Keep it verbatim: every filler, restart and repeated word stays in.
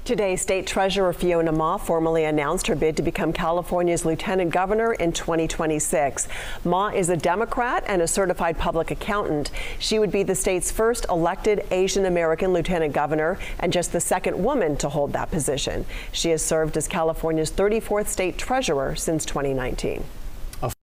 Today, State Treasurer Fiona Ma formally announced her bid to become California's Lieutenant Governor in twenty twenty-six. Ma is a Democrat and a certified public accountant. She would be the state's first elected Asian American Lieutenant Governor and just the second woman to hold that position. She has served as California's thirty-fourth State Treasurer since twenty nineteen.